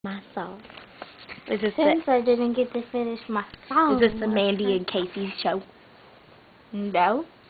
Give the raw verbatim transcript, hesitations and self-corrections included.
my song. Is this Since the, I didn't get to finish my song. is this the Mandy and Casey show? No.